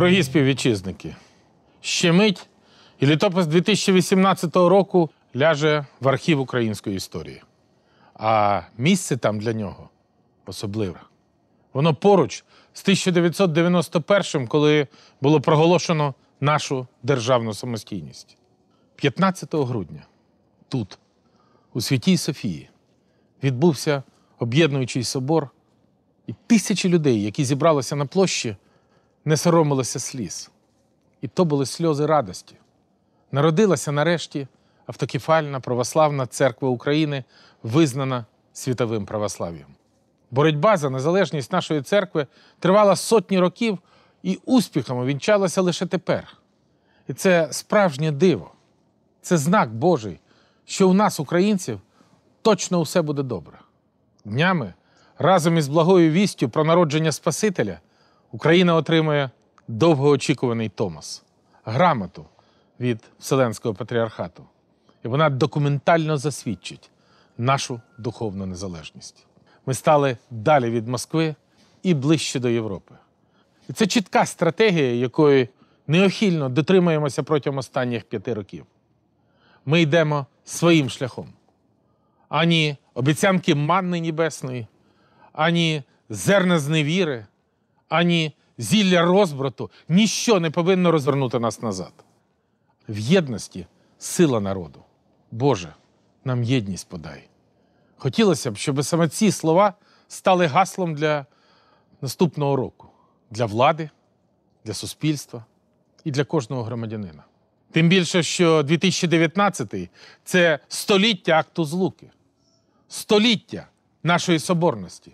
Дорогі співвітчизники, ще мить, і літопис 2018 року ляже в архів української історії. А місце там для нього особливе. Воно поруч з 1991-м, коли було проголошено нашу державну самостійність. 15 грудня тут, у Святій Софії, відбувся об'єднуючий собор, і тисячі людей, які зібралися на площі, не соромилися сліз. І то були сльози радості. Народилася нарешті автокефальна православна церква України, визнана світовим православ'ям. Боротьба за незалежність нашої церкви тривала сотні років і успіхами вінчалася лише тепер. І це справжнє диво. Це знак Божий, що у нас, українців, точно усе буде добре. Днями, разом із благою вістю про народження Спасителя, Україна отримує довгоочікуваний Томос – грамоту від Вселенського Патріархату. І вона документально засвідчить нашу духовну незалежність. Ми стали далі від Москви і ближче до Європи. І це чітка стратегія, якої неухильно дотримуємося протягом останніх 5 років. Ми йдемо своїм шляхом. Ані обіцянки манни небесної, ані зерна зневіри, ані зілля розбрату – ніщо не повинно розвернути нас назад. В єдності сила народу. Боже, нам єдність подай. Хотілося б, щоб саме ці слова стали гаслом для наступного року. Для влади, для суспільства і для кожного громадянина. Тим більше, що 2019-й – це століття акту злуки. Століття нашої соборності.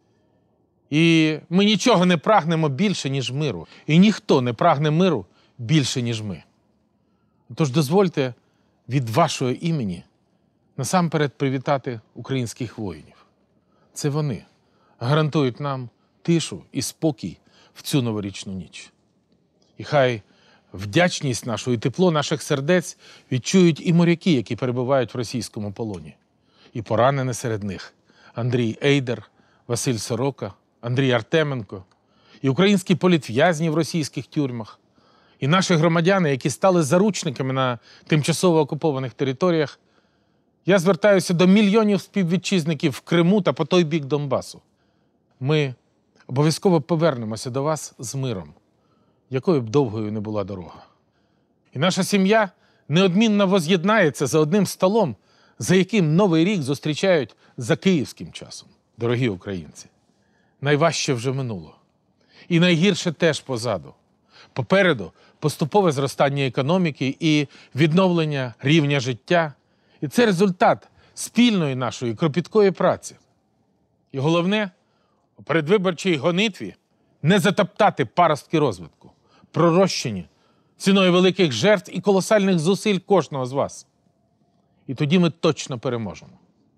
І ми нічого не прагнемо більше, ніж миру. І ніхто не прагне миру більше, ніж ми. Тож дозвольте від вашого імені насамперед привітати українських воїнів. Це вони гарантують нам тишу і спокій в цю новорічну ніч. І хай вдячність нашу і тепло наших сердець відчують і моряки, які перебувають в російському полоні. І поранені серед них Андрій Ейдер, Василь Сорока, Андрій Артеменко, і українські політв'язні в російських тюрмах, і наші громадяни, які стали заручниками на тимчасово окупованих територіях. Я звертаюся до мільйонів співвітчизників в Криму та по той бік Донбасу. Ми обов'язково повернемося до вас з миром, якою б довгою не була дорога. І наша сім'я неодмінно воз'єднається за одним столом, за яким Новий рік зустрічають за київським часом. Дорогі українці, найважче вже минуло. І найгірше теж позаду. Попереду поступове зростання економіки і відновлення рівня життя. І це результат спільної нашої кропіткої праці. І головне, у передвиборчій гонитві не затоптати паростки розвитку, пророщені ціною великих жертв і колосальних зусиль кожного з вас. І тоді ми точно переможемо.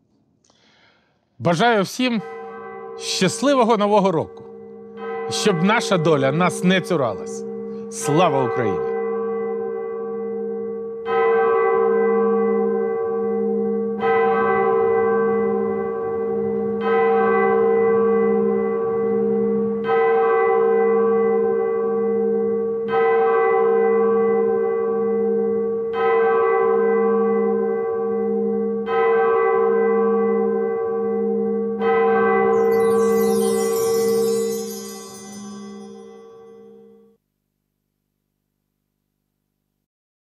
Бажаю всім щасливого Нового року, щоб наша доля нас не цуралась. Слава Україні!